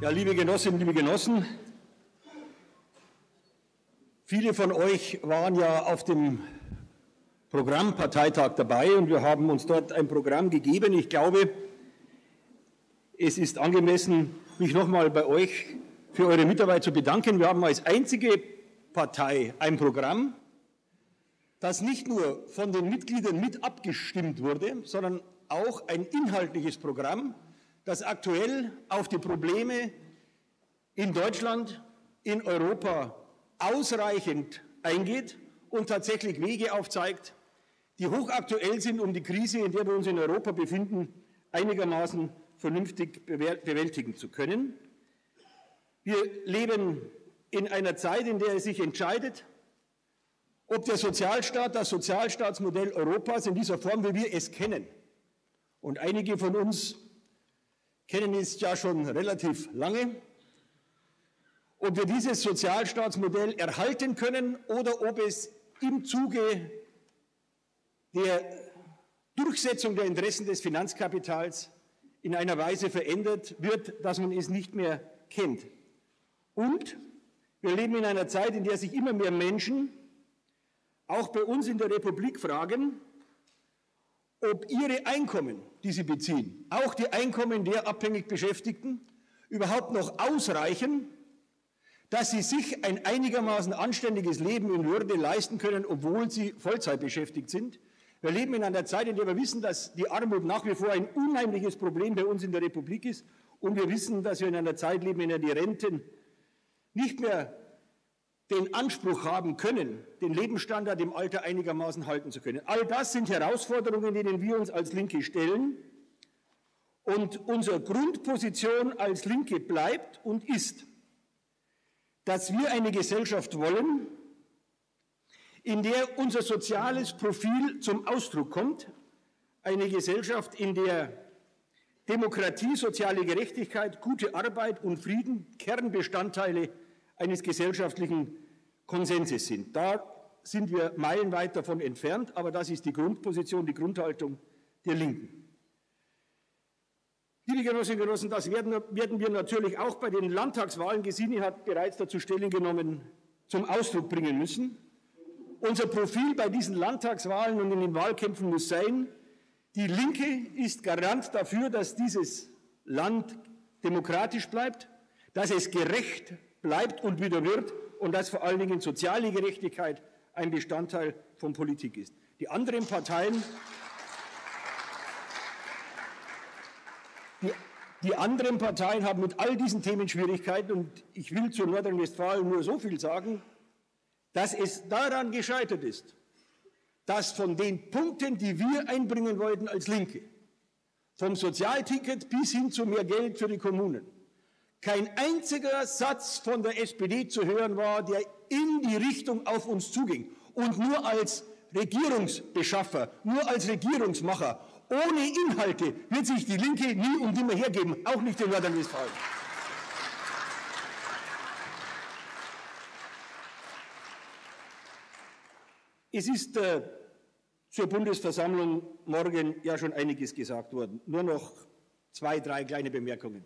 Ja, liebe Genossinnen, liebe Genossen, viele von euch waren ja auf dem Programmparteitag dabei und wir haben uns dort ein Programm gegeben. Ich glaube, es ist angemessen, mich nochmal bei euch für eure Mitarbeit zu bedanken. Wir haben als einzige Partei ein Programm, das nicht nur von den Mitgliedern mit abgestimmt wurde, sondern auch ein inhaltliches Programm, das aktuell auf die Probleme in Deutschland, in Europa ausreichend eingeht und tatsächlich Wege aufzeigt, die hochaktuell sind, um die Krise, in der wir uns in Europa befinden, einigermaßen vernünftig bewältigen zu können. Wir leben in einer Zeit, in der es sich entscheidet, ob der Sozialstaat, das Sozialstaatsmodell Europas in dieser Form, wie wir es kennen, und einige von uns kennen es ja schon relativ lange, ob wir dieses Sozialstaatsmodell erhalten können oder ob es im Zuge der Durchsetzung der Interessen des Finanzkapitals in einer Weise verändert wird, dass man es nicht mehr kennt. Und wir leben in einer Zeit, in der sich immer mehr Menschen, auch bei uns in der Republik, fragen, ob ihre Einkommen, die sie beziehen, auch die Einkommen der abhängig Beschäftigten, überhaupt noch ausreichen, dass sie sich ein einigermaßen anständiges Leben in Würde leisten können, obwohl sie Vollzeit beschäftigt sind. Wir leben in einer Zeit, in der wir wissen, dass die Armut nach wie vor ein unheimliches Problem bei uns in der Republik ist. Und wir wissen, dass wir in einer Zeit leben, in der die Renten nicht mehr den Anspruch haben können, den Lebensstandard im Alter einigermaßen halten zu können. All das sind Herausforderungen, denen wir uns als Linke stellen. Und unsere Grundposition als Linke bleibt und ist, dass wir eine Gesellschaft wollen, in der unser soziales Profil zum Ausdruck kommt, eine Gesellschaft, in der Demokratie, soziale Gerechtigkeit, gute Arbeit und Frieden Kernbestandteile eines gesellschaftlichen Konsenses sind. Da sind wir meilenweit davon entfernt, aber das ist die Grundposition, die Grundhaltung der Linken. Liebe Genossinnen und Genossen, das werden wir natürlich auch bei den Landtagswahlen, Gesine hat bereits dazu Stellung genommen, zum Ausdruck bringen müssen. Unser Profil bei diesen Landtagswahlen und in den Wahlkämpfen muss sein, die Linke ist Garant dafür, dass dieses Land demokratisch bleibt, dass es gerecht bleibt und wieder wird und dass vor allen Dingen soziale Gerechtigkeit ein Bestandteil von Politik ist. Die anderen Parteien haben mit all diesen Themen Schwierigkeiten und ich will zu Nordrhein-Westfalen nur so viel sagen, dass es daran gescheitert ist, dass von den Punkten, die wir einbringen wollten als Linke, vom Sozialticket bis hin zu mehr Geld für die Kommunen, kein einziger Satz von der SPD zu hören war, der in die Richtung auf uns zuging. Und nur als Regierungsbeschaffer, nur als Regierungsmacher, ohne Inhalte wird sich die Linke nie und nimmer hergeben, auch nicht in Nordrhein-Westfalen. Es ist zur Bundesversammlung morgen ja schon einiges gesagt worden. Nur noch 2, 3 kleine Bemerkungen.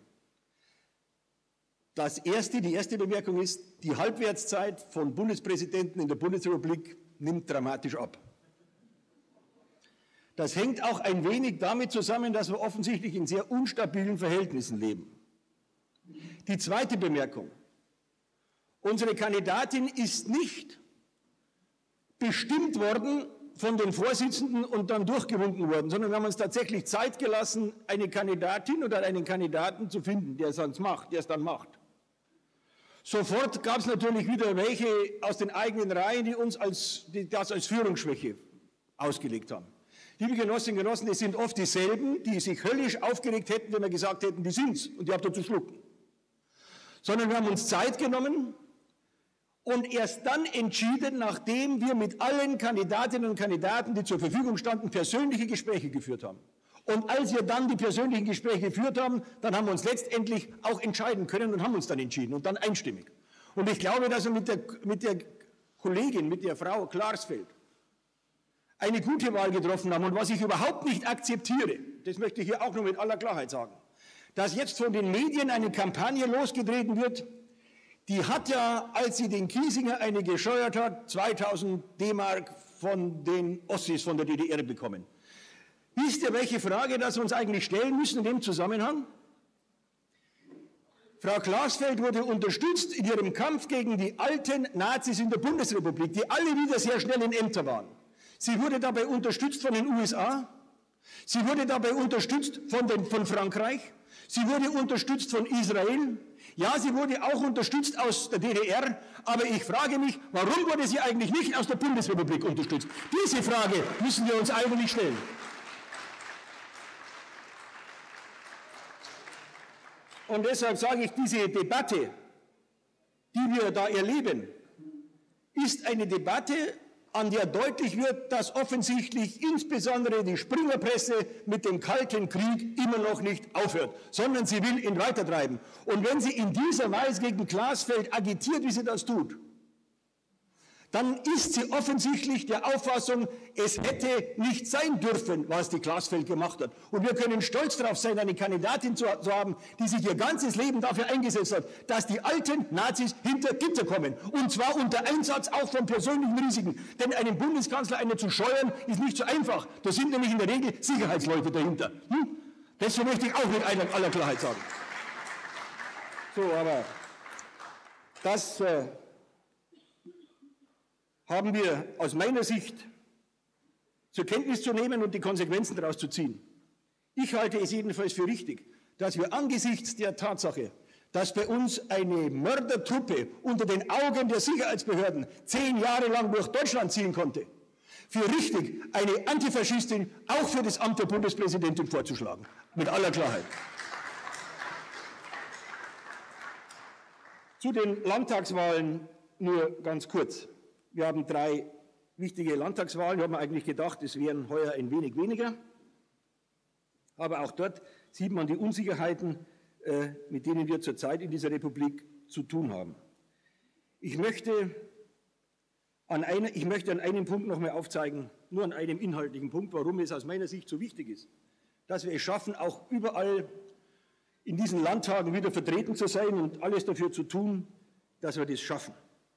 Die erste Bemerkung ist, die Halbwertszeit von Bundespräsidenten in der Bundesrepublik nimmt dramatisch ab. Das hängt auch ein wenig damit zusammen, dass wir offensichtlich in sehr unstabilen Verhältnissen leben. Die zweite Bemerkung. Unsere Kandidatin ist nicht bestimmt worden von den Vorsitzenden und dann durchgewunken worden, sondern wir haben uns tatsächlich Zeit gelassen, eine Kandidatin oder einen Kandidaten zu finden, der es dann macht. Sofort gab es natürlich wieder welche aus den eigenen Reihen, die das als Führungsschwäche ausgelegt haben. Liebe Genossinnen und Genossen, es sind oft dieselben, die sich höllisch aufgeregt hätten, wenn wir gesagt hätten, die sind's und die habt ihr zu schlucken. Sondern wir haben uns Zeit genommen und erst dann entschieden, nachdem wir mit allen Kandidatinnen und Kandidaten, die zur Verfügung standen, persönliche Gespräche geführt haben. Und als wir dann die persönlichen Gespräche geführt haben, dann haben wir uns letztendlich auch entscheiden können und haben uns dann entschieden und dann einstimmig. Und ich glaube, dass wir mit der Kollegin, mit der Frau Klarsfeld, eine gute Wahl getroffen haben. Und was ich überhaupt nicht akzeptiere, das möchte ich hier auch nur mit aller Klarheit sagen, dass jetzt von den Medien eine Kampagne losgetreten wird, die hat ja, als sie den Kiesinger eine gescheuert hat, 2000 D-Mark von den Ossis von der DDR bekommen. Wisst ihr, welche Frage das wir uns eigentlich stellen müssen in dem Zusammenhang? Frau Glasfeld wurde unterstützt in ihrem Kampf gegen die alten Nazis in der Bundesrepublik, die alle wieder sehr schnell in Ämter waren. Sie wurde dabei unterstützt von den USA, sie wurde dabei unterstützt von Frankreich, sie wurde unterstützt von Israel, ja, sie wurde auch unterstützt aus der DDR, aber ich frage mich, warum wurde sie eigentlich nicht aus der Bundesrepublik unterstützt? Diese Frage müssen wir uns eigentlich stellen. Und deshalb sage ich, diese Debatte, die wir da erleben, ist eine Debatte, an der deutlich wird, dass offensichtlich insbesondere die Springerpresse mit dem Kalten Krieg immer noch nicht aufhört, sondern sie will ihn weitertreiben. Und wenn sie in dieser Weise gegen Glasfeld agitiert, wie sie das tut, dann ist sie offensichtlich der Auffassung, es hätte nicht sein dürfen, was die Glasfeld gemacht hat. Und wir können stolz darauf sein, eine Kandidatin zu haben, die sich ihr ganzes Leben dafür eingesetzt hat, dass die alten Nazis hinter Gitter kommen. Und zwar unter Einsatz auch von persönlichen Risiken. Denn einen Bundeskanzler, einen zu steuern, ist nicht so einfach. Da sind nämlich in der Regel Sicherheitsleute dahinter. Das möchte ich auch mit aller Klarheit sagen. So, aber das haben wir aus meiner Sicht zur Kenntnis zu nehmen und die Konsequenzen daraus zu ziehen. Ich halte es jedenfalls für richtig, dass wir angesichts der Tatsache, dass bei uns eine Mördertruppe unter den Augen der Sicherheitsbehörden 10 Jahre lang durch Deutschland ziehen konnte, für richtig, eine Antifaschistin auch für das Amt der Bundespräsidentin vorzuschlagen. Mit aller Klarheit. Zu den Landtagswahlen nur ganz kurz. Wir haben 3 wichtige Landtagswahlen. Wir haben eigentlich gedacht, es wären heuer ein wenig weniger. Aber auch dort sieht man die Unsicherheiten, mit denen wir zurzeit in dieser Republik zu tun haben. Ich möchte an einem Punkt noch mal aufzeigen, nur an einem inhaltlichen Punkt, warum es aus meiner Sicht so wichtig ist, dass wir es schaffen, auch überall in diesen Landtagen wieder vertreten zu sein und alles dafür zu tun, dass wir das schaffen.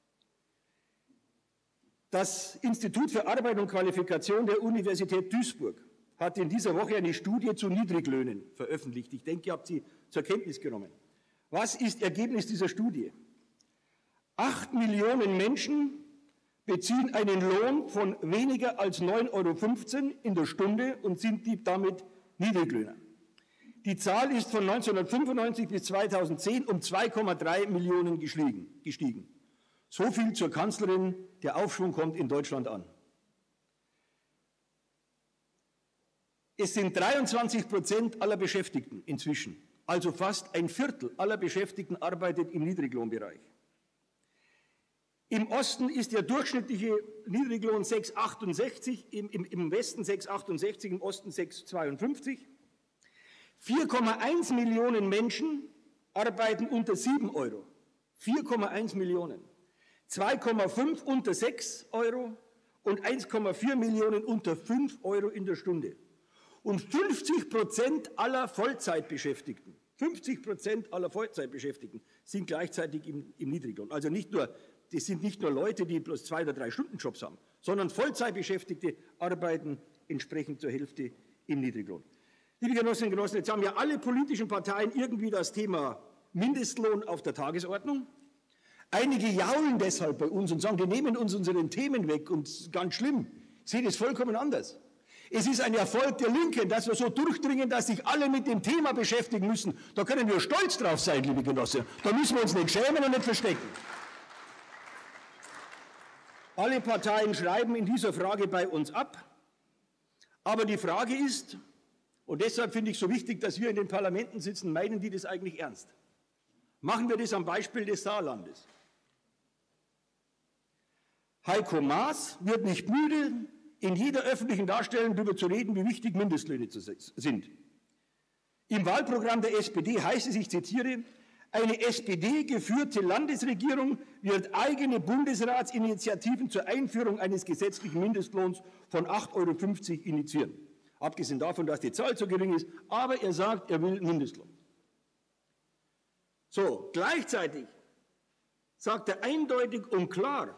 Das Institut für Arbeit und Qualifikation der Universität Duisburg hat in dieser Woche eine Studie zu Niedriglöhnen veröffentlicht. Ich denke, ihr habt sie zur Kenntnis genommen. Was ist Ergebnis dieser Studie? 8 Millionen Menschen beziehen einen Lohn von weniger als 9,15 € in der Stunde und sind damit Niedriglöhner. Die Zahl ist von 1995 bis 2010 um 2,3 Millionen gestiegen. So viel zur Kanzlerin, der Aufschwung kommt in Deutschland an. Es sind 23% aller Beschäftigten inzwischen, also fast ein Viertel aller Beschäftigten arbeitet im Niedriglohnbereich. Im Osten ist der durchschnittliche Niedriglohn 6,68, im Westen 6,68, im Osten 6,52. 4,1 Millionen Menschen arbeiten unter 7 €. 4,1 Millionen. 2,5 unter 6 € und 1,4 Millionen unter 5 € in der Stunde. Und 50% aller Vollzeitbeschäftigten, 50% aller Vollzeitbeschäftigten sind gleichzeitig im Niedriglohn. Also das sind nicht nur Leute, die bloß 2 oder 3 Stunden Jobs haben, sondern Vollzeitbeschäftigte arbeiten entsprechend zur Hälfte im Niedriglohn. Liebe Genossinnen und Genossen, jetzt haben ja alle politischen Parteien irgendwie das Thema Mindestlohn auf der Tagesordnung. Einige jaulen deshalb bei uns und sagen, die nehmen uns unseren Themen weg und ganz schlimm. Ich sehe das vollkommen anders. Es ist ein Erfolg der Linken, dass wir so durchdringen, dass sich alle mit dem Thema beschäftigen müssen. Da können wir stolz drauf sein, liebe Genossen. Da müssen wir uns nicht schämen und nicht verstecken. Alle Parteien schreiben in dieser Frage bei uns ab. Aber die Frage ist, und deshalb finde ich es so wichtig, dass wir in den Parlamenten sitzen, meinen die das eigentlich ernst? Machen wir das am Beispiel des Saarlandes. Heiko Maas wird nicht müde, in jeder öffentlichen Darstellung darüber zu reden, wie wichtig Mindestlöhne sind. Im Wahlprogramm der SPD heißt es, ich zitiere, eine SPD-geführte Landesregierung wird eigene Bundesratsinitiativen zur Einführung eines gesetzlichen Mindestlohns von 8,50 € initiieren. Abgesehen davon, dass die Zahl zu gering ist, aber er sagt, er will Mindestlohn. So, gleichzeitig sagt er eindeutig und klar,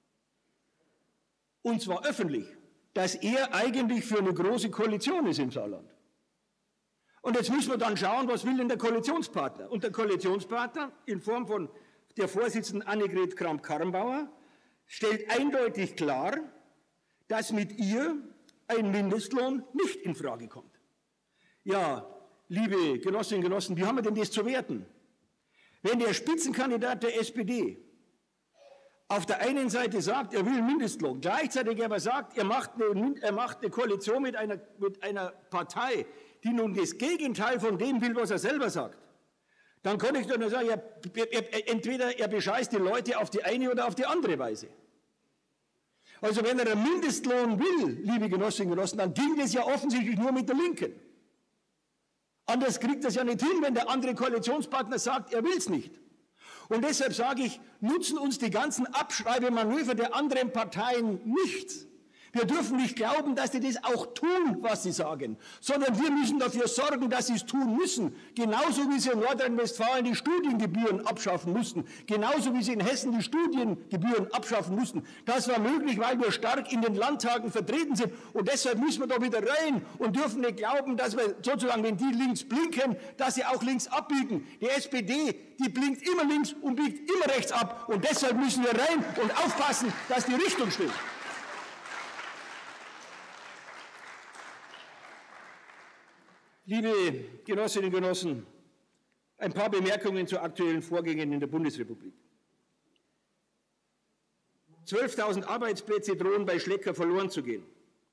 und zwar öffentlich, dass er eigentlich für eine große Koalition ist im Saarland. Und jetzt müssen wir dann schauen, was will denn der Koalitionspartner? Und der Koalitionspartner in Form von der Vorsitzenden Annegret Kramp-Karrenbauer stellt eindeutig klar, dass mit ihr ein Mindestlohn nicht in Frage kommt. Ja, liebe Genossinnen und Genossen, wie haben wir denn das zu werten? Wenn der Spitzenkandidat der SPD auf der einen Seite sagt, er will Mindestlohn, gleichzeitig aber sagt, er macht eine Koalition mit einer Partei, die nun das Gegenteil von dem will, was er selber sagt, dann kann ich doch nur sagen, entweder er bescheißt die Leute auf die eine oder auf die andere Weise. Also wenn er einen Mindestlohn will, liebe Genossinnen und Genossen, dann ging das ja offensichtlich nur mit der Linken. Anders kriegt das ja nicht hin, wenn der andere Koalitionspartner sagt, er will es nicht. Und deshalb sage ich, nutzen uns die ganzen Abschreibemanöver der anderen Parteien nichts. Wir dürfen nicht glauben, dass sie das auch tun, was sie sagen, sondern wir müssen dafür sorgen, dass sie es tun müssen. Genauso wie sie in Nordrhein-Westfalen die Studiengebühren abschaffen mussten, genauso wie sie in Hessen die Studiengebühren abschaffen mussten. Das war möglich, weil wir stark in den Landtagen vertreten sind. Und deshalb müssen wir da wieder rein und dürfen nicht glauben, dass wir sozusagen, wenn die links blinken, dass sie auch links abbiegen. Die SPD, die blinkt immer links und biegt immer rechts ab. Und deshalb müssen wir rein und aufpassen, dass die Richtung stimmt. Liebe Genossinnen und Genossen, ein paar Bemerkungen zu aktuellen Vorgängen in der Bundesrepublik. 12.000 Arbeitsplätze drohen bei Schlecker verloren zu gehen.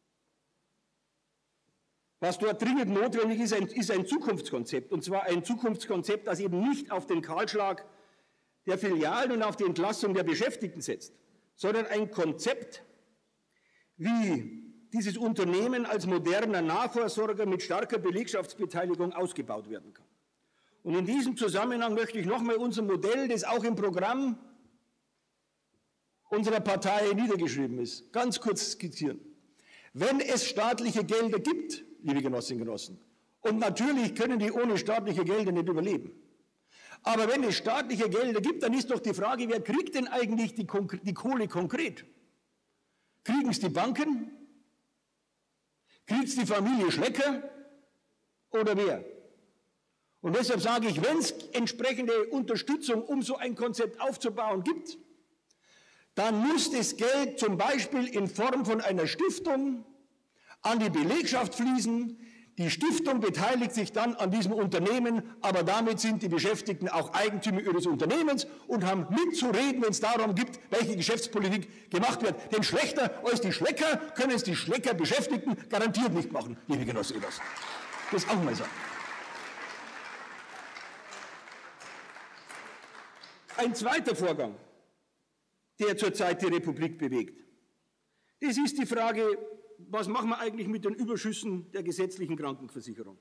Was dort dringend notwendig ist, ist ein Zukunftskonzept, und zwar ein Zukunftskonzept, das eben nicht auf den Kahlschlag der Filialen und auf die Entlassung der Beschäftigten setzt, sondern ein Konzept, wie dieses Unternehmen als moderner Nahversorger mit starker Belegschaftsbeteiligung ausgebaut werden kann. Und in diesem Zusammenhang möchte ich nochmal unser Modell, das auch im Programm unserer Partei niedergeschrieben ist, ganz kurz skizzieren. Wenn es staatliche Gelder gibt, liebe Genossinnen und Genossen, und natürlich können die ohne staatliche Gelder nicht überleben, aber wenn es staatliche Gelder gibt, dann ist doch die Frage, wer kriegt denn eigentlich die Kohle konkret? Kriegen es die Banken? Kriegt es die Familie Schlecker oder wer? Und deshalb sage ich, wenn es entsprechende Unterstützung, um so ein Konzept aufzubauen, gibt, dann muss das Geld zum Beispiel in Form von einer Stiftung an die Belegschaft fließen. Die Stiftung beteiligt sich dann an diesem Unternehmen, aber damit sind die Beschäftigten auch Eigentümer ihres Unternehmens und haben mitzureden, wenn es darum geht, welche Geschäftspolitik gemacht wird. Denn schlechter als die Schlecker können es die Schlecker-Beschäftigten garantiert nicht machen, liebe Genossinnen und Genossen. Das auch mal sagen. Ein zweiter Vorgang, der zurzeit die Republik bewegt, das ist die Frage, was machen wir eigentlich mit den Überschüssen der gesetzlichen Krankenversicherung?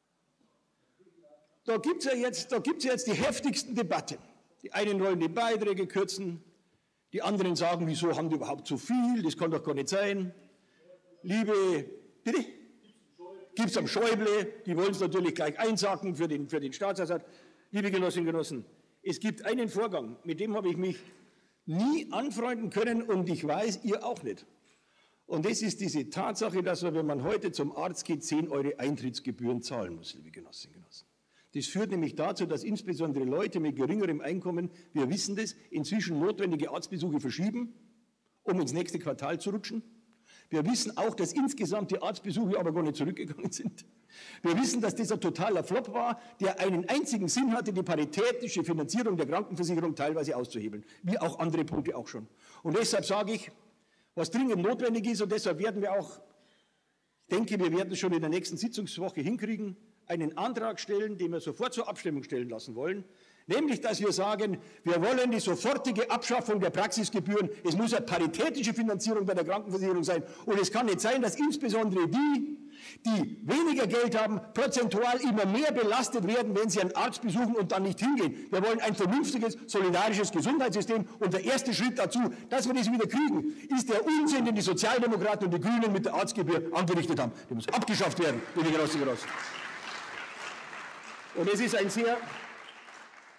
Da gibt es ja jetzt die heftigsten Debatten. Die einen wollen die Beiträge kürzen, die anderen sagen, wieso haben die überhaupt so viel, das kann doch gar nicht sein. Bitte? Gibt es am Schäuble, die wollen es natürlich gleich einsacken für den Staatshaushalt. Liebe Genossinnen und Genossen, es gibt einen Vorgang, mit dem habe ich mich nie anfreunden können und ich weiß, ihr auch nicht. Und das ist diese Tatsache, dass man, wenn man heute zum Arzt geht, 10 € Eintrittsgebühren zahlen muss, liebe Genossinnen und Genossen. Das führt nämlich dazu, dass insbesondere Leute mit geringerem Einkommen, wir wissen das, inzwischen notwendige Arztbesuche verschieben, um ins nächste Quartal zu rutschen. Wir wissen auch, dass insgesamt die Arztbesuche aber gar nicht zurückgegangen sind. Wir wissen, dass das ein totaler Flop war, der einen einzigen Sinn hatte, die paritätische Finanzierung der Krankenversicherung teilweise auszuhebeln, wie auch andere Punkte auch schon. Und deshalb sage ich, was dringend notwendig ist, und deshalb werden wir auch, ich denke, wir werden es schon in der nächsten Sitzungswoche hinkriegen, einen Antrag stellen, den wir sofort zur Abstimmung stellen lassen wollen, nämlich, dass wir sagen, wir wollen die sofortige Abschaffung der Praxisgebühren. Es muss eine paritätische Finanzierung bei der Krankenversicherung sein. Und es kann nicht sein, dass insbesondere die weniger Geld haben, prozentual immer mehr belastet werden, wenn sie einen Arzt besuchen und dann nicht hingehen. Wir wollen ein vernünftiges, solidarisches Gesundheitssystem. Und der erste Schritt dazu, dass wir das wieder kriegen, ist der Unsinn, den die Sozialdemokraten und die Grünen mit der Arztgebühr angerichtet haben. Der muss abgeschafft werden, liebe Genossinnen und Genossen. Und es ist ein sehr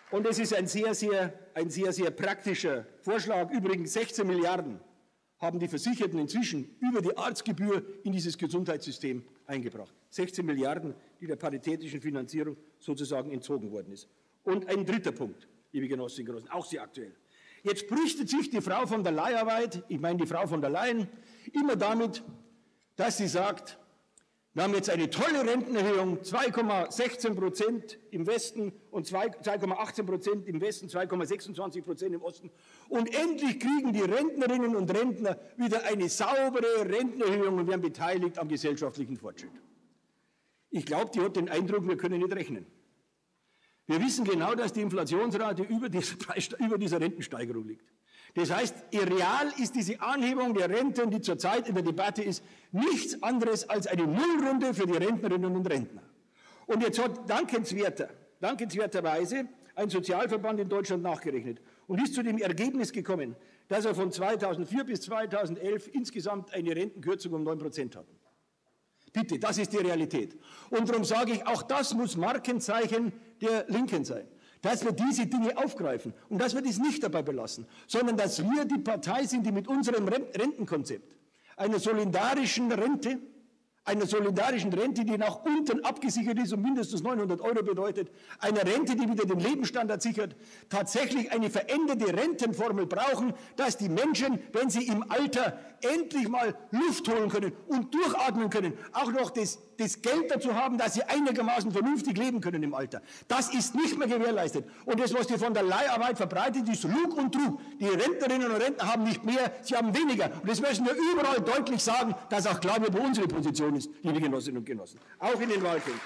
Und es ist ein sehr, sehr praktischer Vorschlag. Übrigens 16 Milliarden haben die Versicherten inzwischen über die Arztgebühr in dieses Gesundheitssystem eingebracht. 16 Milliarden, die der paritätischen Finanzierung sozusagen entzogen worden ist. Und ein dritter Punkt, liebe Genossinnen und Genossen, auch sehr aktuell. Jetzt brüstet sich die Frau von der Leyenarbeit, ich meine die Frau von der Leyen, immer damit, dass sie sagt, wir haben jetzt eine tolle Rentenerhöhung, 2,16% im Westen und 2,18% im Westen, 2,26% im Osten. Und endlich kriegen die Rentnerinnen und Rentner wieder eine saubere Rentenerhöhung und werden beteiligt am gesellschaftlichen Fortschritt. Ich glaube, die hat den Eindruck, wir können nicht rechnen. Wir wissen genau, dass die Inflationsrate über dieser Rentensteigerung liegt. Das heißt, real ist diese Anhebung der Renten, die zurzeit in der Debatte ist, nichts anderes als eine Nullrunde für die Rentnerinnen und Rentner. Und jetzt hat dankenswerterweise ein Sozialverband in Deutschland nachgerechnet und ist zu dem Ergebnis gekommen, dass er von 2004 bis 2011 insgesamt eine Rentenkürzung um 9% hatten. Bitte, das ist die Realität. Und darum sage ich, auch das muss Markenzeichen der Linken sein, dass wir diese Dinge aufgreifen und dass wir das nicht dabei belassen, sondern dass wir die Partei sind, die mit unserem Rentenkonzept, einer solidarischen Rente, die nach unten abgesichert ist und mindestens 900 € bedeutet, einer Rente, die wieder den Lebensstandard sichert, tatsächlich eine veränderte Rentenformel brauchen, dass die Menschen, wenn sie im Alter endlich mal Luft holen können und durchatmen können, auch noch das Geld dazu haben, dass sie einigermaßen vernünftig leben können im Alter. Das ist nicht mehr gewährleistet. Und das, was die von der Leiharbeit verbreitet, ist Lug und Trug. Die Rentnerinnen und Rentner haben nicht mehr, sie haben weniger. Und das müssen wir überall deutlich sagen, dass auch klar wird, wo unsere Position ist, liebe Genossinnen und Genossen. Auch in den Wahlkämpfen.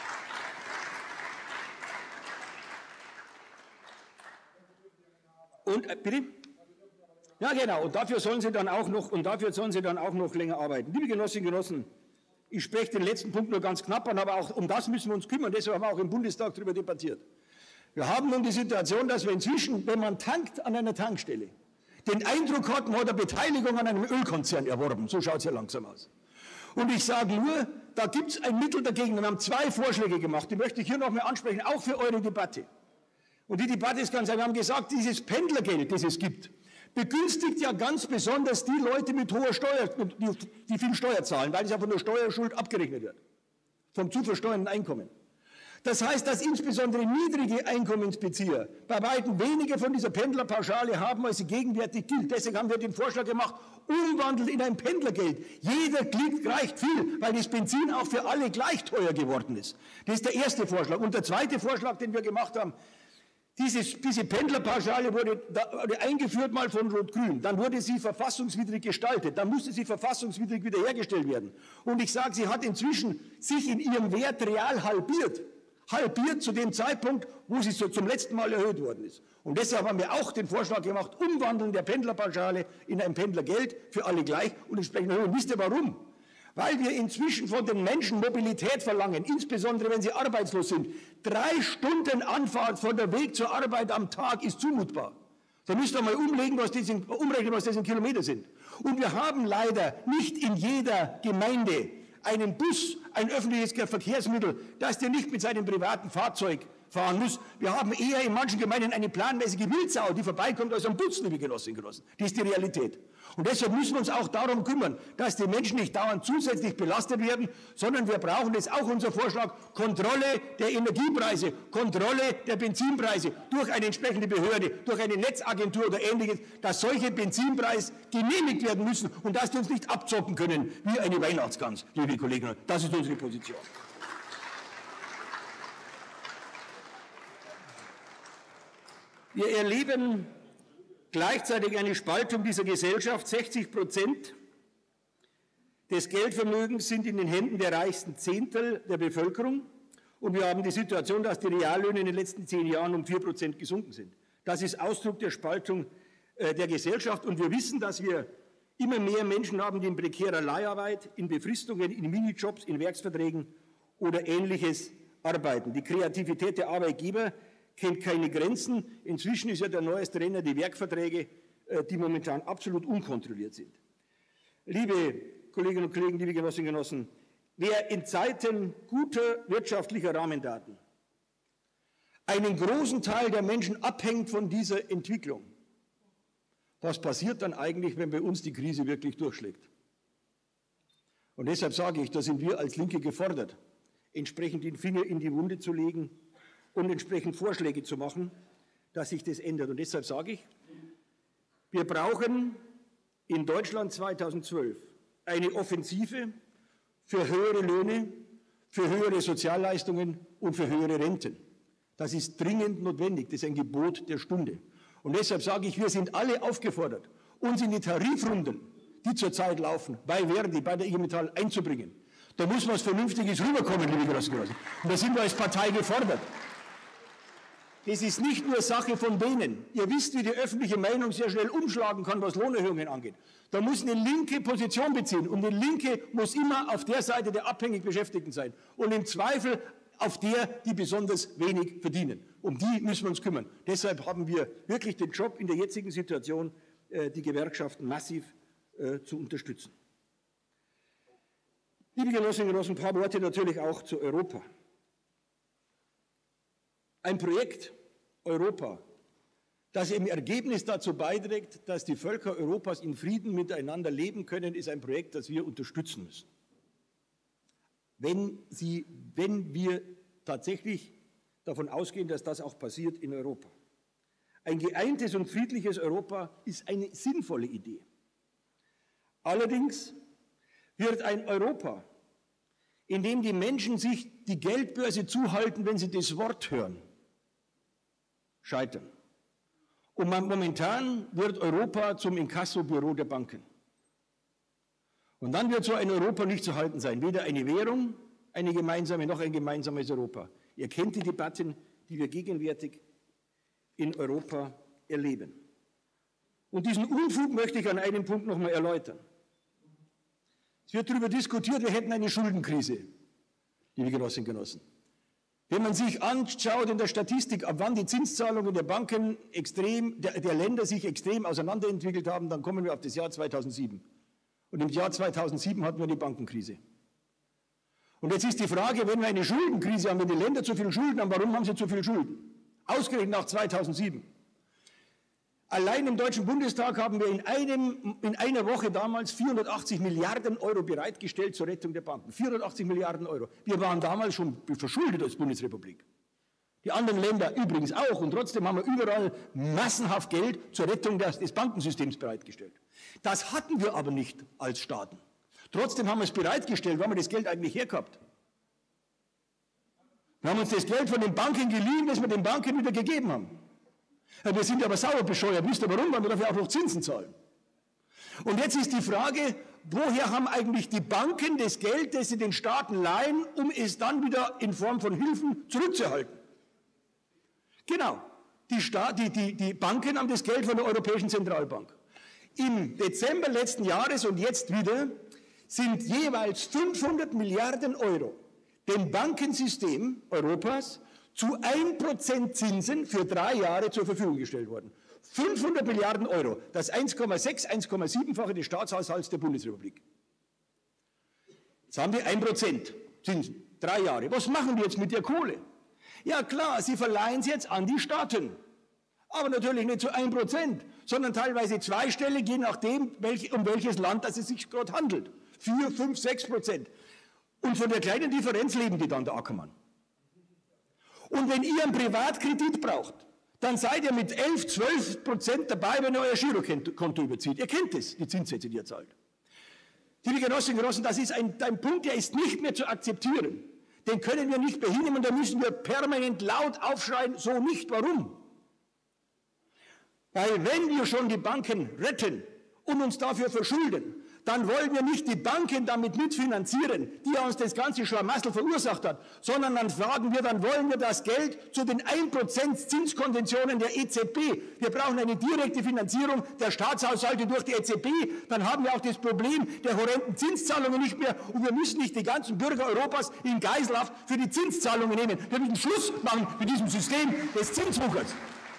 Und, bitte? Ja, genau. Und dafür sollen sie dann auch noch länger arbeiten. Liebe Genossinnen und Genossen, ich spreche den letzten Punkt nur ganz knapp an, aber auch um das müssen wir uns kümmern. Deshalb haben wir auch im Bundestag darüber debattiert. Wir haben nun die Situation, dass wir inzwischen, wenn man tankt an einer Tankstelle, den Eindruck hat, man hat eine Beteiligung an einem Ölkonzern erworben. So schaut es ja langsam aus. Und ich sage nur, da gibt es ein Mittel dagegen. Wir haben 2 Vorschläge gemacht, die möchte ich hier noch mal ansprechen, auch für eure Debatte. Und die Debatte ist ganz einfach. Wir haben gesagt, dieses Pendlergeld, das es gibt, begünstigt ja ganz besonders die Leute mit hoher Steuer, die viel Steuer zahlen, weil es ja von der Steuerschuld abgerechnet wird, vom zu versteuernden Einkommen. Das heißt, dass insbesondere niedrige Einkommensbezieher bei weitem weniger von dieser Pendlerpauschale haben, als sie gegenwärtig gilt. Deswegen haben wir den Vorschlag gemacht, umwandeln in ein Pendlergeld. Jeder kriegt gleich viel, weil das Benzin auch für alle gleich teuer geworden ist. Das ist der erste Vorschlag. Und der zweite Vorschlag, den wir gemacht haben, diese Pendlerpauschale wurde eingeführt mal von Rot-Grün, dann wurde sie verfassungswidrig gestaltet, dann musste sie verfassungswidrig wiederhergestellt werden. Und ich sage, sie hat inzwischen sich in ihrem Wert real halbiert zu dem Zeitpunkt, wo sie so zum letzten Mal erhöht worden ist. Und deshalb haben wir auch den Vorschlag gemacht, Umwandeln der Pendlerpauschale in ein Pendlergeld für alle gleich und entsprechend erhöhen. Wisst ihr warum? Weil wir inzwischen von den Menschen Mobilität verlangen, insbesondere wenn sie arbeitslos sind. 3 Stunden Anfahrt von der Weg zur Arbeit am Tag ist zumutbar. Da müsst ihr mal umrechnen, was das in Kilometer sind. Und wir haben leider nicht in jeder Gemeinde einen Bus, ein öffentliches Verkehrsmittel, das der nicht mit seinem privaten Fahrzeug fahren muss. Wir haben eher in manchen Gemeinden eine planmäßige Wildsau, die vorbeikommt aus einem Bus, liebe Genossinnen und Genossen. Das ist die Realität. Und deshalb müssen wir uns auch darum kümmern, dass die Menschen nicht dauernd zusätzlich belastet werden, sondern wir brauchen, das ist auch unser Vorschlag, Kontrolle der Energiepreise, Kontrolle der Benzinpreise durch eine entsprechende Behörde, durch eine Netzagentur oder Ähnliches, dass solche Benzinpreise genehmigt werden müssen und dass die uns nicht abzocken können wie eine Weihnachtsgans, liebe Kolleginnen und Kollegen. Das ist unsere Position. Wir erleben gleichzeitig eine Spaltung dieser Gesellschaft. 60% des Geldvermögens sind in den Händen der reichsten Zehntel der Bevölkerung. Und wir haben die Situation, dass die Reallöhne in den letzten 10 Jahren um 4% gesunken sind. Das ist Ausdruck der Spaltung der Gesellschaft. Und wir wissen, dass wir immer mehr Menschen haben, die in prekärer Leiharbeit, in Befristungen, in Minijobs, in Werksverträgen oder Ähnliches arbeiten. Die Kreativität der Arbeitgeber kennt keine Grenzen. Inzwischen ist ja der neueste Renner die Werkverträge, die momentan absolut unkontrolliert sind. Liebe Kolleginnen und Kollegen, liebe Genossinnen und Genossen, wer in Zeiten guter wirtschaftlicher Rahmendaten einen großen Teil der Menschen abhängt von dieser Entwicklung. Was passiert dann eigentlich, wenn bei uns die Krise wirklich durchschlägt? Und deshalb sage ich, da sind wir als Linke gefordert, entsprechend den Finger in die Wunde zu legen und entsprechend Vorschläge zu machen, dass sich das ändert. Und deshalb sage ich, wir brauchen in Deutschland 2012 eine Offensive für höhere Löhne, für höhere Sozialleistungen und für höhere Renten. Das ist dringend notwendig, das ist ein Gebot der Stunde. Und deshalb sage ich, wir sind alle aufgefordert, uns in die Tarifrunden, die zurzeit laufen, bei Verdi, bei der IG Metall einzubringen. Da muss was Vernünftiges rüberkommen, liebe Genossinnen. Und da sind wir als Partei gefordert. Das ist nicht nur Sache von denen. Ihr wisst, wie die öffentliche Meinung sehr schnell umschlagen kann, was Lohnerhöhungen angeht. Da muss eine linke Position beziehen. Und eine Linke muss immer auf der Seite der abhängig Beschäftigten sein. Und im Zweifel auf der, die besonders wenig verdienen. Um die müssen wir uns kümmern. Deshalb haben wir wirklich den Job in der jetzigen Situation, die Gewerkschaften massiv zu unterstützen. Liebe Genossinnen und Genossen, ein paar Worte natürlich auch zu Europa. Ein Projekt Europa, das im Ergebnis dazu beiträgt, dass die Völker Europas in Frieden miteinander leben können, ist ein Projekt, das wir unterstützen müssen. Wenn wir tatsächlich davon ausgehen, dass das auch passiert in Europa. Ein geeintes und friedliches Europa ist eine sinnvolle Idee. Allerdings wird ein Europa, in dem die Menschen sich die Geldbörse zuhalten, wenn sie das Wort hören, scheitern. Und momentan wird Europa zum Inkassobüro der Banken. Und dann wird so ein Europa nicht zu halten sein, weder eine Währung, eine gemeinsame, noch ein gemeinsames Europa. Ihr kennt die Debatten, die wir gegenwärtig in Europa erleben. Und diesen Unfug möchte ich an einem Punkt noch mal erläutern. Es wird darüber diskutiert, wir hätten eine Schuldenkrise, liebe Genossinnen und Genossen. Wenn man sich anschaut in der Statistik, ab wann die Zinszahlungen der Banken der Länder sich extrem auseinanderentwickelt haben, dann kommen wir auf das Jahr 2007. Und im Jahr 2007 hatten wir die Bankenkrise. Und jetzt ist die Frage, wenn wir eine Schuldenkrise haben, wenn die Länder zu viel Schulden haben, warum haben sie zu viel Schulden? Ausgerechnet nach 2007. Allein im Deutschen Bundestag haben wir in einer Woche damals 480 Milliarden Euro bereitgestellt zur Rettung der Banken. 480 Milliarden Euro. Wir waren damals schon verschuldet als Bundesrepublik. Die anderen Länder übrigens auch. Und trotzdem haben wir überall massenhaft Geld zur Rettung des Bankensystems bereitgestellt. Das hatten wir aber nicht als Staaten. Trotzdem haben wir es bereitgestellt. Wo haben wir das Geld eigentlich hergehabt? Wir haben uns das Geld von den Banken geliehen, das wir den Banken wieder gegeben haben. Ja, wir sind aber sauer bescheuert. Wisst ihr warum? Weil wir dafür auch noch Zinsen zahlen. Und jetzt ist die Frage, woher haben eigentlich die Banken das Geld, das sie den Staaten leihen, um es dann wieder in Form von Hilfen zurückzuhalten? Genau. Die Banken haben das Geld von der Europäischen Zentralbank. Im Dezember letzten Jahres und jetzt wieder sind jeweils 500 Milliarden Euro dem Bankensystem Europas zu 1% Zinsen für 3 Jahre zur Verfügung gestellt worden. 500 Milliarden Euro, das 1,6, 1,7-fache des Staatshaushalts der Bundesrepublik. Jetzt haben wir 1% Zinsen, 3 Jahre. Was machen die jetzt mit der Kohle? Ja klar, sie verleihen es jetzt an die Staaten. Aber natürlich nicht zu 1%, sondern teilweise zweistellig, je nachdem, um welches Land es sich gerade handelt. 4, 5, 6%. Und von der kleinen Differenz leben die dann, der Ackermann. Und wenn ihr einen Privatkredit braucht, dann seid ihr mit 11, 12% dabei, wenn ihr euer Girokonto überzieht. Ihr kennt es, die Zinssätze, die ihr zahlt. Liebe Genossinnen und Genossen, das ist ein Punkt, der ist nicht mehr zu akzeptieren. Den können wir nicht mehr hinnehmen, da müssen wir permanent laut aufschreien, so nicht. Warum? Weil wenn wir schon die Banken retten und uns dafür verschulden, dann wollen wir nicht die Banken damit mitfinanzieren, die uns das ganze Schlamassel verursacht hat, sondern dann wollen wir das Geld zu den 1% Zinskonventionen der EZB. Wir brauchen eine direkte Finanzierung der Staatshaushalte durch die EZB, dann haben wir auch das Problem der horrenden Zinszahlungen nicht mehr und wir müssen nicht die ganzen Bürger Europas in Geiselhaft für die Zinszahlungen nehmen. Wir müssen Schluss machen mit diesem System des Zinswuchers.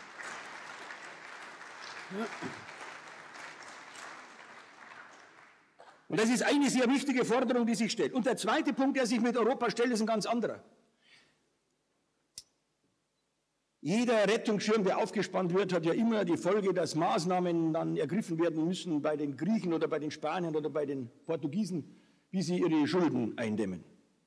Und das ist eine sehr wichtige Forderung, die sich stellt. Und der zweite Punkt, der sich mit Europa stellt, ist ein ganz anderer. Jeder Rettungsschirm, der aufgespannt wird, hat ja immer die Folge, dass Maßnahmen dann ergriffen werden müssen bei den Griechen oder bei den Spaniern oder bei den Portugiesen, wie sie ihre Schulden eindämmen.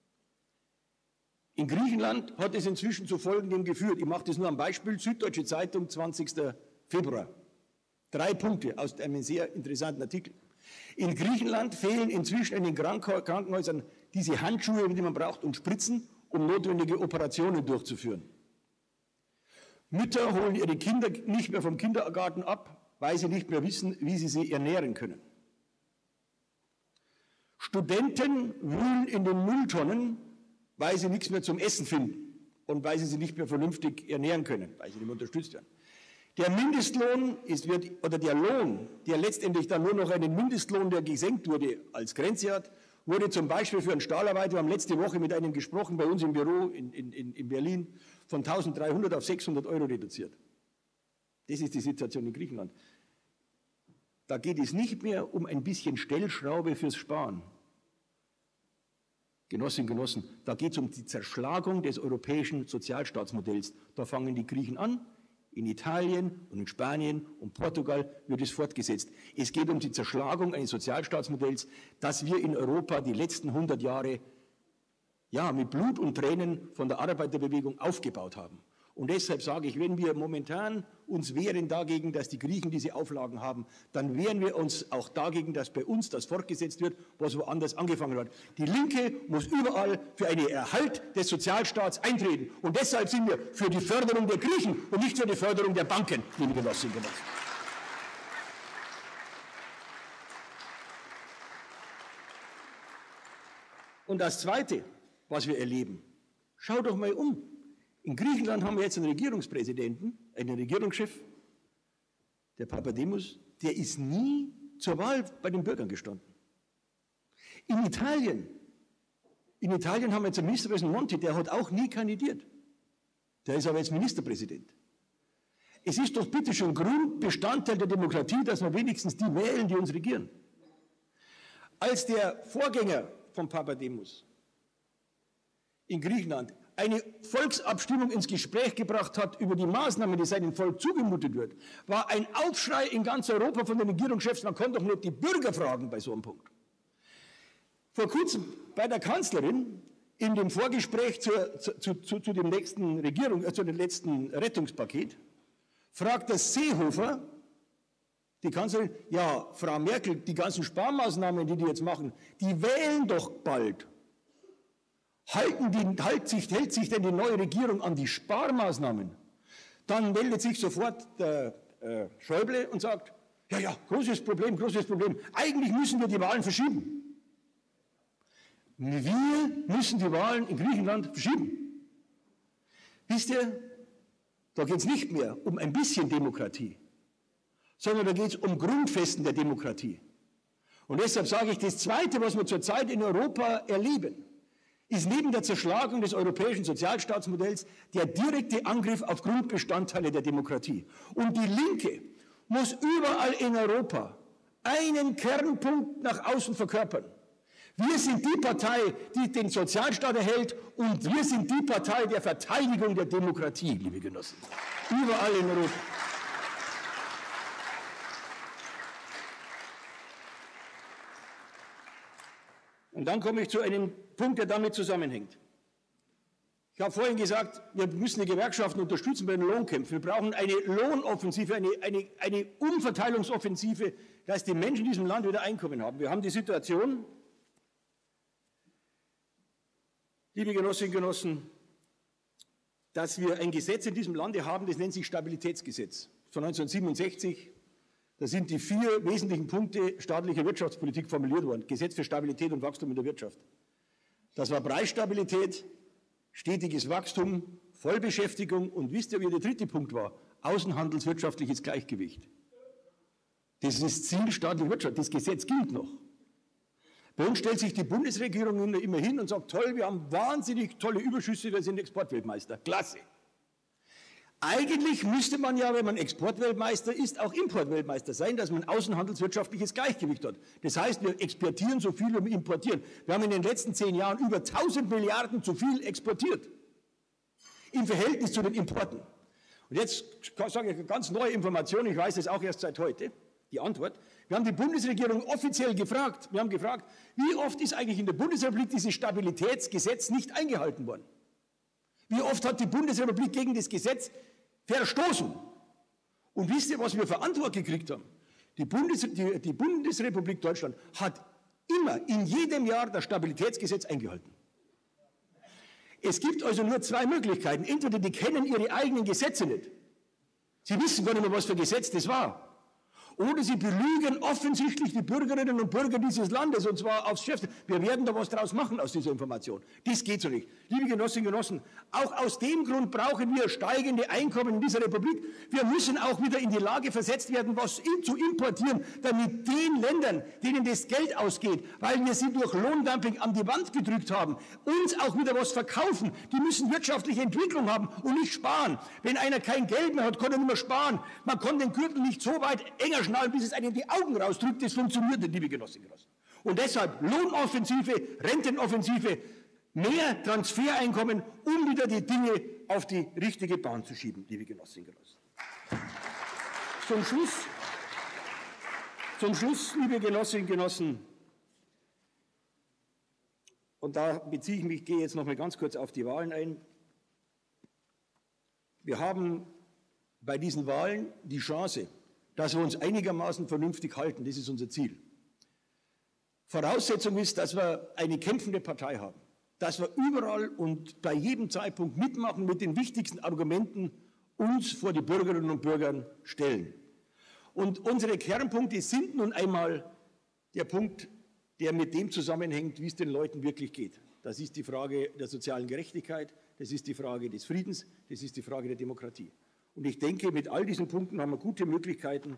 In Griechenland hat es inzwischen zu Folgendem geführt. Ich mache das nur am Beispiel, Süddeutsche Zeitung, 20. Februar. 3 Punkte aus einem sehr interessanten Artikel. In Griechenland fehlen inzwischen in den Krankenhäusern diese Handschuhe, die man braucht, und Spritzen, um notwendige Operationen durchzuführen. Mütter holen ihre Kinder nicht mehr vom Kindergarten ab, weil sie nicht mehr wissen, wie sie sie ernähren können. Studenten wühlen in den Mülltonnen, weil sie nichts mehr zum Essen finden und weil sie sich nicht mehr vernünftig ernähren können, weil sie nicht mehr unterstützt werden. Der Mindestlohn oder der Lohn, der letztendlich dann nur noch einen Mindestlohn, der gesenkt wurde, als Grenze hat, wurde zum Beispiel für einen Stahlarbeiter, wir haben letzte Woche mit einem gesprochen bei uns im Büro in Berlin, von 1.300 auf 600 € reduziert. Das ist die Situation in Griechenland. Da geht es nicht mehr um ein bisschen Stellschraube fürs Sparen. Genossinnen und Genossen, da geht es um die Zerschlagung des europäischen Sozialstaatsmodells. Da fangen die Griechen an. In Italien und in Spanien und Portugal wird es fortgesetzt. Es geht um die Zerschlagung eines Sozialstaatsmodells, das wir in Europa die letzten 100 Jahre mit Blut und Tränen von der Arbeiterbewegung aufgebaut haben. Und deshalb sage ich, wenn wir momentan uns wehren dagegen, dass die Griechen diese Auflagen haben, dann wehren wir uns auch dagegen, dass bei uns das fortgesetzt wird, was woanders angefangen hat. Die Linke muss überall für einen Erhalt des Sozialstaats eintreten. Und deshalb sind wir für die Förderung der Griechen und nicht für die Förderung der Banken, liebe Genossinnen und Genossen. Und das Zweite, was wir erleben, schau doch mal um. In Griechenland haben wir jetzt einen Regierungspräsidenten, einen Regierungschef, der Papademos, der ist nie zur Wahl bei den Bürgern gestanden. In Italien haben wir jetzt einen Ministerpräsidenten Monti, der hat auch nie kandidiert. Der ist aber jetzt Ministerpräsident. Es ist doch bitte schon Grundbestandteil der Demokratie, dass wir wenigstens die wählen, die uns regieren. Als der Vorgänger von Papademos in Griechenland eine Volksabstimmung ins Gespräch gebracht hat über die Maßnahmen, die seinem Volk zugemutet wird, war ein Aufschrei in ganz Europa von den Regierungschefs, man kann doch nur die Bürger fragen bei so einem Punkt. Vor kurzem bei der Kanzlerin in dem Vorgespräch zu dem letzten Rettungspaket fragt der Seehofer die Kanzlerin, ja, Frau Merkel, die ganzen Sparmaßnahmen, die jetzt machen, die wählen doch bald. Hält sich denn die neue Regierung an die Sparmaßnahmen? Dann meldet sich sofort der Schäuble und sagt, ja, großes Problem. Eigentlich müssen wir die Wahlen verschieben. Wir müssen die Wahlen in Griechenland verschieben. Wisst ihr, da geht es nicht mehr um ein bisschen Demokratie, sondern da geht es um Grundfesten der Demokratie. Und deshalb sage ich, das Zweite, was wir zurzeit in Europa erleben, ist neben der Zerschlagung des europäischen Sozialstaatsmodells der direkte Angriff auf Grundbestandteile der Demokratie. Und die Linke muss überall in Europa einen Kernpunkt nach außen verkörpern. Wir sind die Partei, die den Sozialstaat erhält, und wir sind die Partei der Verteidigung der Demokratie, liebe Genossen. Überall in Europa. Und dann komme ich zu einem Punkt, der damit zusammenhängt. Ich habe vorhin gesagt, wir müssen die Gewerkschaften unterstützen bei den Lohnkämpfen. Wir brauchen eine Lohnoffensive, eine Umverteilungsoffensive, dass die Menschen in diesem Land wieder Einkommen haben. Wir haben die Situation, liebe Genossinnen und Genossen, dass wir ein Gesetz in diesem Lande haben, das nennt sich Stabilitätsgesetz von 1967. Da sind die 4 wesentlichen Punkte staatlicher Wirtschaftspolitik formuliert worden. Gesetz für Stabilität und Wachstum in der Wirtschaft. Das war Preisstabilität, stetiges Wachstum, Vollbeschäftigung und wisst ihr, wie der 3. Punkt war? Außenhandelswirtschaftliches Gleichgewicht. Das ist das Ziel staatlicher Wirtschaft. Das Gesetz gilt noch. Bei uns stellt sich die Bundesregierung immer hin und sagt, toll, wir haben wahnsinnig tolle Überschüsse, wir sind Exportweltmeister. Klasse. Eigentlich müsste man ja, wenn man Exportweltmeister ist, auch Importweltmeister sein, dass man außenhandelswirtschaftliches Gleichgewicht hat. Das heißt, wir exportieren so viel, wie wir importieren. Wir haben in den letzten 10 Jahren über 1000 Milliarden zu viel exportiert im Verhältnis zu den Importen. Und jetzt sage ich eine ganz neue Information, ich weiß das auch erst seit heute, die Antwort. Wir haben die Bundesregierung offiziell gefragt, wir haben gefragt, wie oft ist eigentlich in der Bundesrepublik dieses Stabilitätsgesetz nicht eingehalten worden? Wie oft hat die Bundesrepublik gegen das Gesetz verstoßen? Und wisst ihr, was wir für Antwort gekriegt haben? Die Bundesrepublik Deutschland hat immer in jedem Jahr das Stabilitätsgesetz eingehalten. Es gibt also nur zwei Möglichkeiten. Entweder die kennen ihre eigenen Gesetze nicht. Sie wissen gar nicht mehr, was für Gesetz das war. Oder sie belügen offensichtlich die Bürgerinnen und Bürger dieses Landes, und zwar aufs Schärfste. Wir werden da was draus machen aus dieser Information. Das geht so nicht. Liebe Genossinnen und Genossen, auch aus dem Grund brauchen wir steigende Einkommen in dieser Republik. Wir müssen auch wieder in die Lage versetzt werden, was zu importieren, damit den Ländern, denen das Geld ausgeht, weil wir sie durch Lohndumping an die Wand gedrückt haben, uns auch wieder was verkaufen. Die müssen wirtschaftliche Entwicklung haben und nicht sparen. Wenn einer kein Geld mehr hat, kann er nicht mehr sparen. Man kann den Gürtel nicht so weit enger schnallen, bis es einem die Augen rausdrückt. Das funktioniert nicht, liebe Genossinnen und Genossen. Und deshalb Lohnoffensive, Rentenoffensive, mehr Transfereinkommen, um wieder die Dinge auf die richtige Bahn zu schieben, liebe Genossinnen und Genossen. Zum Schluss, liebe Genossinnen und Genossen, und da beziehe ich mich, gehe jetzt noch mal ganz kurz auf die Wahlen ein. Wir haben bei diesen Wahlen die Chance, dass wir uns einigermaßen vernünftig halten. Das ist unser Ziel. Voraussetzung ist, dass wir eine kämpfende Partei haben, dass wir überall und bei jedem Zeitpunkt mitmachen, mit den wichtigsten Argumenten uns vor die Bürgerinnen und Bürger stellen. Und unsere Kernpunkte sind nun einmal der Punkt, der mit dem zusammenhängt, wie es den Leuten wirklich geht. Das ist die Frage der sozialen Gerechtigkeit, das ist die Frage des Friedens, das ist die Frage der Demokratie. Und ich denke, mit all diesen Punkten haben wir gute Möglichkeiten,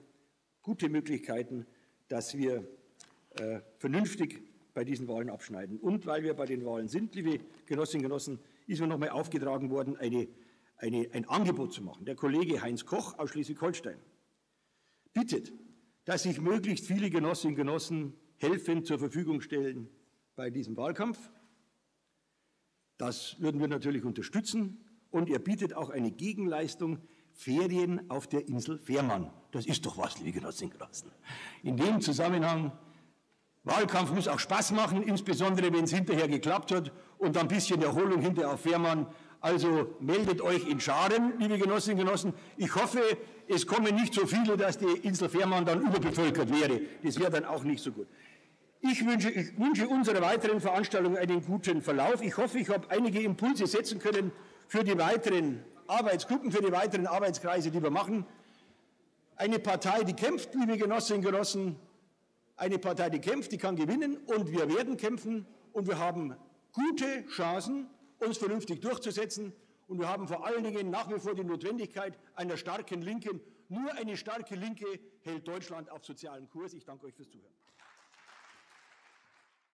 dass wir vernünftig bei diesen Wahlen abschneiden. Und weil wir bei den Wahlen sind, liebe Genossinnen und Genossen, ist mir noch mal aufgetragen worden, ein Angebot zu machen. Der Kollege Heinz Koch aus Schleswig-Holstein bittet, dass sich möglichst viele Genossinnen und Genossen helfend zur Verfügung stellen bei diesem Wahlkampf. Das würden wir natürlich unterstützen. Und er bietet auch eine Gegenleistung, Ferien auf der Insel Fehmarn. Das ist doch was, liebe Genossinnen und Genossen. In dem Zusammenhang, Wahlkampf muss auch Spaß machen, insbesondere wenn es hinterher geklappt hat und ein bisschen Erholung hinterher auf Fehmarn. Also meldet euch in Scharen, liebe Genossinnen und Genossen. Ich hoffe, es kommen nicht so viele, dass die Insel Fehmarn dann überbevölkert wäre. Das wäre dann auch nicht so gut. Ich wünsche unserer weiteren Veranstaltung einen guten Verlauf. Ich hoffe, ich habe einige Impulse setzen können für die weiteren Arbeitsgruppen, für die weiteren Arbeitskreise, die wir machen. Eine Partei, die kämpft, liebe Genossinnen und Genossen, eine Partei, die kämpft, die kann gewinnen, und wir werden kämpfen, und wir haben gute Chancen, uns vernünftig durchzusetzen, und wir haben vor allen Dingen nach wie vor die Notwendigkeit einer starken Linken. Nur eine starke Linke hält Deutschland auf sozialem Kurs. Ich danke euch fürs Zuhören.